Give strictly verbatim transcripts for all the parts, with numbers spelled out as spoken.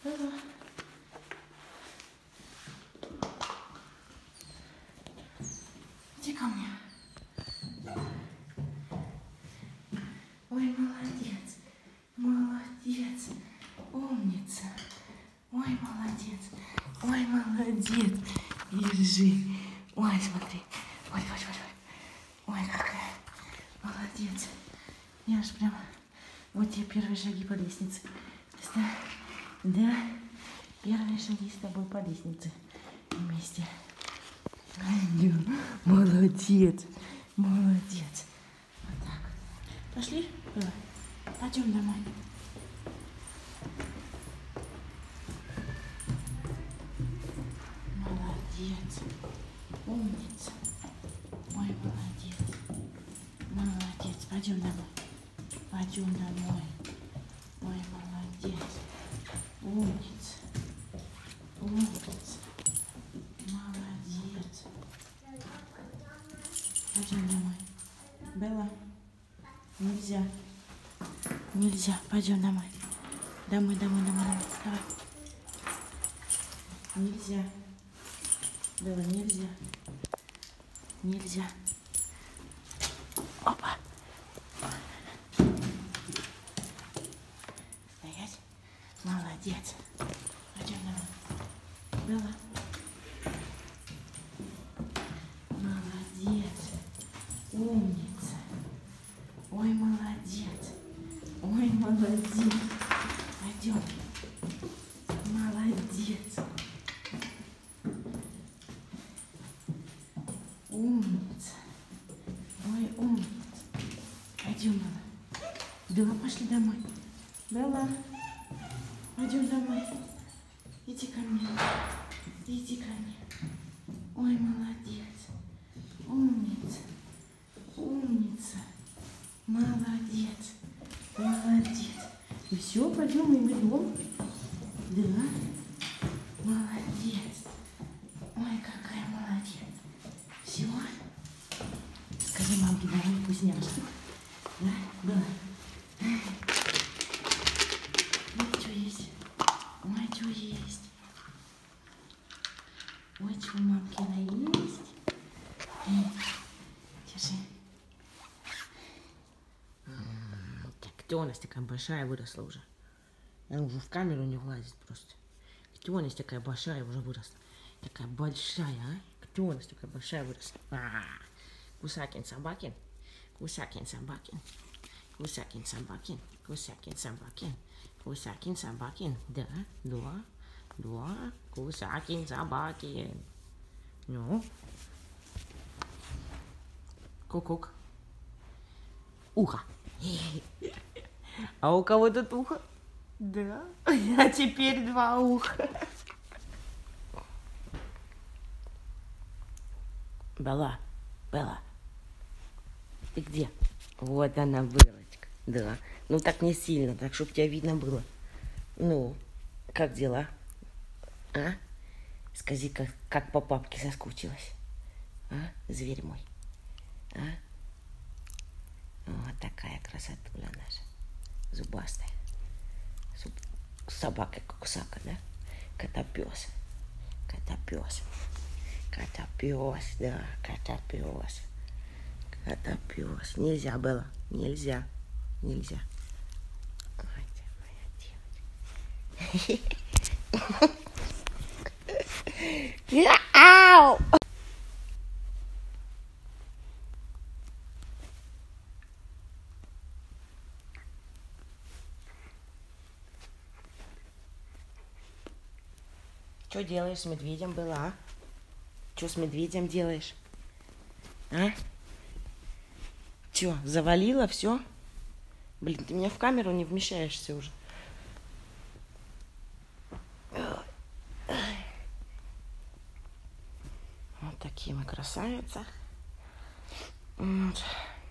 Белла. Иди ко мне. Ой, молодец. Молодец. Умница. Ой, молодец. Ой, молодец. Держи. Ой, смотри. Ой, ой, ой, ой. Ой, какая. Молодец. Я аж прям... Вот тебе первые шаги по лестнице. Да, да. Первые шаги с тобой по лестнице. Вместе. Молодец. Молодец. Вот так. Пошли? Пойдем домой. Молодец. Умница. Ой, молодец. Молодец. Пойдем домой. Пойдем домой. Ой, молодец. Умница. Умница. Молодец. Пойдем домой. Белла, нельзя. Нельзя. Пойдем домой. Домой, домой, домой, домой. Давай. Нельзя. Белла, нельзя. Нельзя. Опа. Стоять. Молодец. Пойдем домой. Белла. Молодец. Умница. Ой, молодец. Ой, молодец. Пойдем. Молодец. Умница. Ой, умница. Пойдем, Белла. Белла, пошли домой. Белла, пойдем домой. Иди ко мне. Иди ко мне. Ой, молодец. Умница. Умница. Молодец. Молодец. И все, пойдем, мы идем. Да. Молодец. Ой, какая молодец. Все. Скажи мамке, давай вкусняшки. Да? Да. Ой, что есть? Ой, что есть? Ой, что у мамкина есть? Держи. Где у нас такая большая выросла уже? Она уже в камеру не влазит просто. Где у нас такая большая уже выросла? Такая большая, а? Где у нас такая большая выросла? А-а-а. Кусакин Собакин. Кусакин Собакин. Кусакин Собакин. Кусакин Собакин. Кусакин Собакин. Да, да, да. Кусакин Собакин. Ну. Ку-кук. Ухо. А у кого тут ухо? Да. А теперь два уха. Белла, Белла, ты где? Вот она, Белочка. Да. Ну так не сильно, так чтобы тебя видно было. Ну, как дела? А? Скажи, как, как по папке соскучилась. А? Зверь мой. А? Вот такая красотуля наша. Зубастая. Зуб... Собака кусака, да? Котопес. Котопес. Котопес, да, котопес. Котопес. Нельзя было. Нельзя. Нельзя. Ой, ты моя девочка. Ау! Что делаешь с медведем, была, а? Что с медведем делаешь? А? Че, завалила все? Блин, ты меня в камеру не вмещаешься уже. Вот такие мы красавицы. Вот.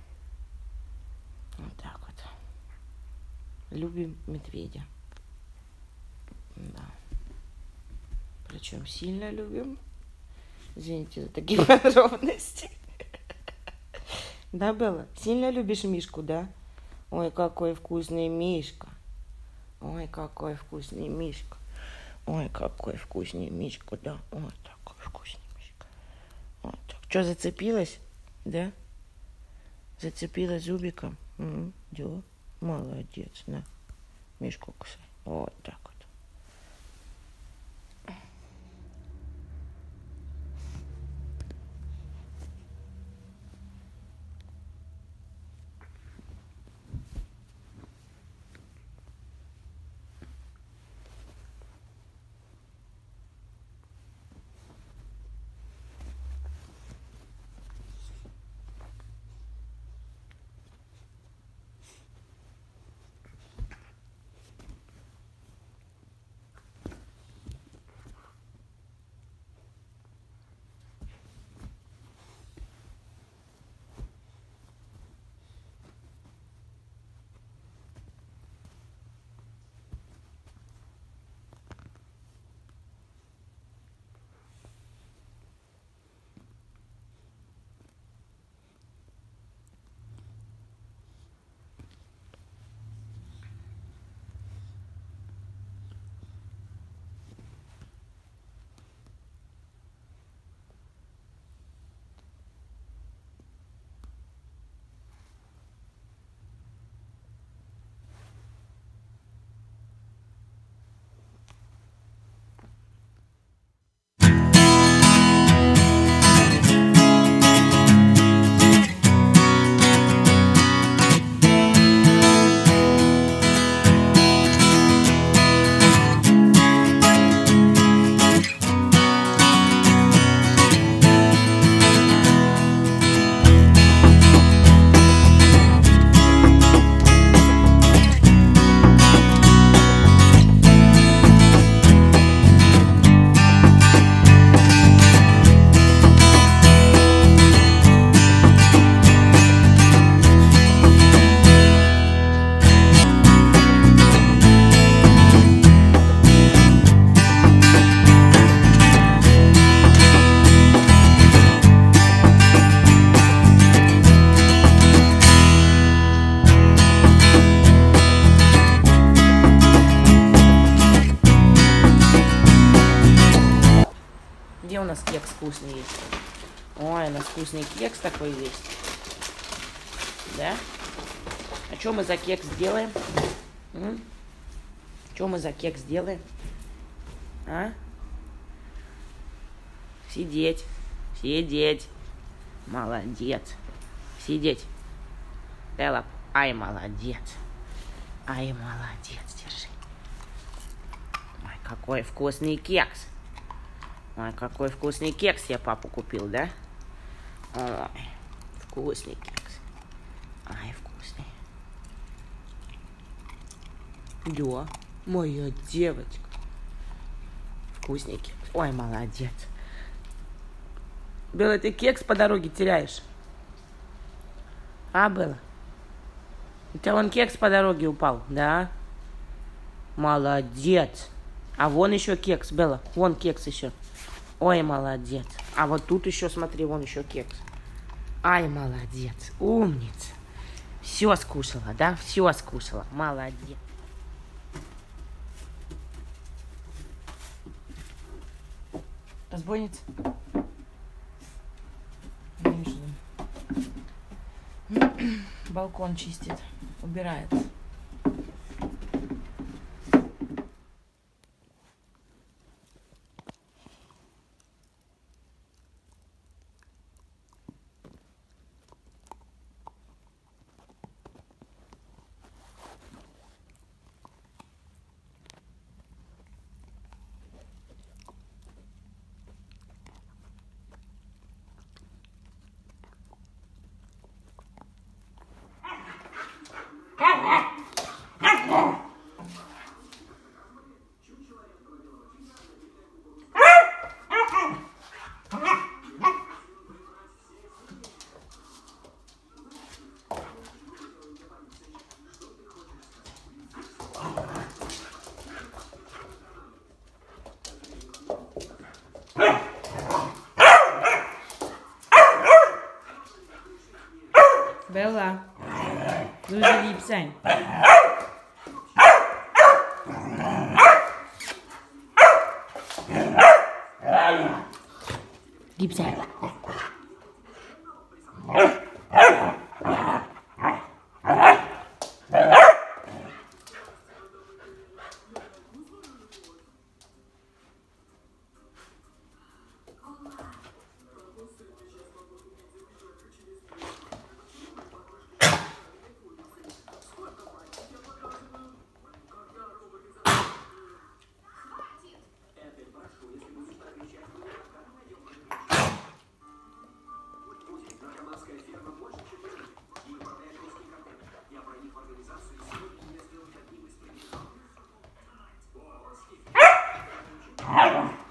Вот так вот. Любим медведя. Да. Причем сильно любим. Извините за такие подробности. Да, Белла? Сильно любишь Мишку, да? Ой, какой вкусный Мишка. Ой, какой вкусный Мишка. Ой, какой вкусный Мишка, да. Ой, такой вкусный Мишка. Вот так. Что, зацепилась? Да? Зацепилась зубиком? М-м, да. Молодец, на. Мишку кусай. Вот так вот. Где у нас кекс вкусный есть? Ой, у нас вкусный кекс такой есть. Да? А что мы за кекс делаем? М? Что мы за кекс делаем? А? Сидеть. Сидеть. Молодец. Сидеть. Элла. Ай, молодец. Ай, молодец. Держи. Ой, какой вкусный кекс. Ой, какой вкусный кекс я папу купил, да? Ой, вкусный кекс. Ай, вкусный. Да, моя девочка. Вкусный кекс. Ой, молодец. Белла, ты кекс по дороге теряешь? А, Белла? У тебя вон кекс по дороге упал, да? Молодец. А вон еще кекс, Белла. Вон кекс еще. Ой, молодец. А вот тут еще, смотри, вон еще кекс. Ай, молодец. Умница. Все скушала, да? Все скушала. Молодец. Разбойница? Балкон чистит. Убирает. Белла, du lieb sein. Гипса. Hello.